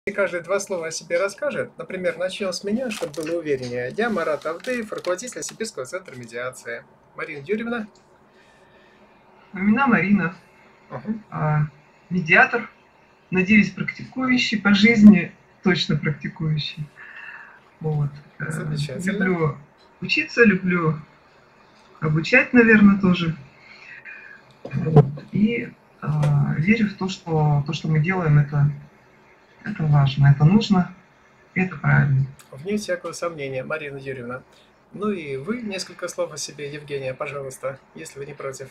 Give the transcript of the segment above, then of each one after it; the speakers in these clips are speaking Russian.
И каждый два слова о себе расскажет. Например, начнем с меня, чтобы было увереннее. Я Марат Авдеев, руководитель Сибирского центра медиации. Марина Юрьевна. Мамина Марина, Угу. медиатор, надеюсь, практикующий по жизни, точно практикующий. Вот. Замечательно. Люблю учиться, люблю обучать, наверное, тоже. Вот. И верю в то, что мы делаем, это важно, это нужно, и это правильно. Вне всякого сомнения, Марина Юрьевна. Ну и вы несколько слов о себе, Евгения, пожалуйста, если вы не против.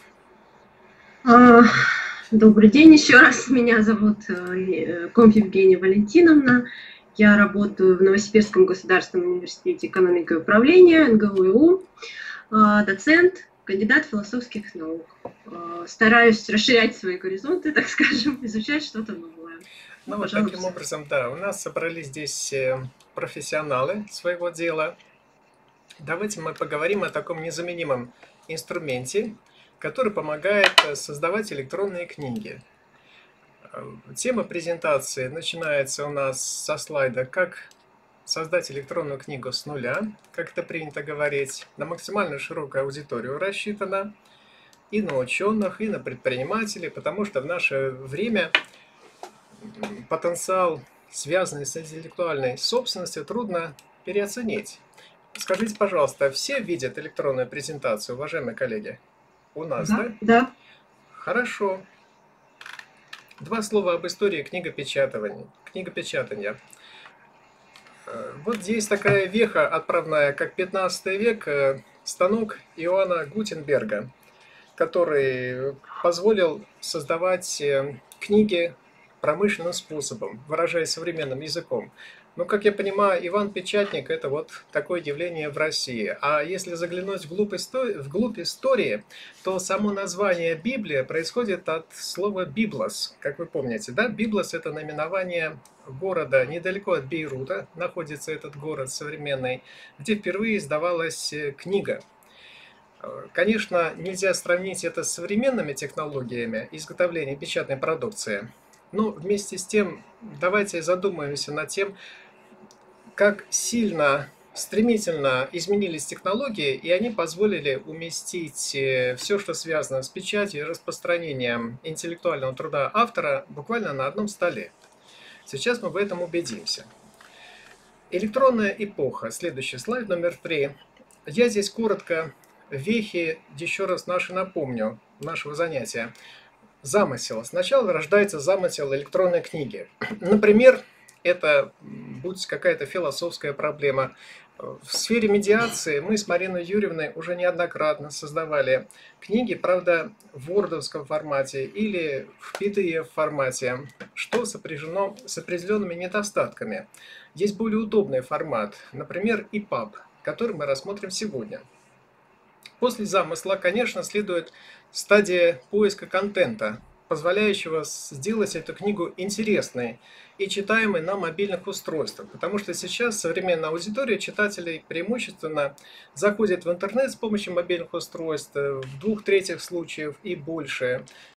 А, Добрый день еще раз. Меня зовут Комп Евгения Валентиновна. Я работаю в Новосибирском государственном университете экономики и управления, НГУ, доцент, кандидат философских наук. Стараюсь расширять свои горизонты, так скажем, изучать что-то новое. Ну вот таким образом, да, у нас собрались здесь профессионалы своего дела. Давайте мы поговорим о таком незаменимом инструменте, который помогает создавать электронные книги. Тема презентации начинается у нас со слайда «Как создать электронную книгу с нуля», как это принято говорить, на максимально широкую аудиторию рассчитана, и на ученых, и на предпринимателей, потому что в наше время потенциал, связанный с интеллектуальной собственностью, трудно переоценить. Скажите, пожалуйста, все видят электронную презентацию, уважаемые коллеги? У нас, да? Да. Хорошо. Два слова об истории книгопечатания. Вот здесь такая веха отправная, как 15 век, станок Иоанна Гутенберга, который позволил создавать книги промышленным способом, выражаясь современным языком. Ну, как я понимаю, Иван Печатник – это вот такое явление в России. А если заглянуть вглубь истории, то само название Библия происходит от слова «библос», как вы помните, да? Библос – это наименование города недалеко от Бейрута, находится этот город современный, где впервые издавалась книга. Конечно, нельзя сравнить это с современными технологиями изготовления печатной продукции, но вместе с тем давайте задумаемся над тем, как сильно, стремительно изменились технологии, и они позволили уместить все, что связано с печатью и распространением интеллектуального труда автора, буквально на одном столе. Сейчас мы в этом убедимся. Электронная эпоха. Следующий слайд, номер 3. Я здесь коротко вехи еще раз напомню нашего занятия. Замысел. Сначала рождается замысел электронной книги. Например, это будь какая-то философская проблема. В сфере медиации мы с Мариной Юрьевной уже неоднократно создавали книги, правда, в вордовском формате или в PDF формате, что сопряжено с определенными недостатками. Есть более удобный формат, например, EPUB, который мы рассмотрим сегодня. После замысла, конечно, следует стадия поиска контента, позволяющего сделать эту книгу интересной и читаемой на мобильных устройствах. Потому что сейчас современная аудитория читателей преимущественно заходит в интернет с помощью мобильных устройств в 2/3 случаев и больше.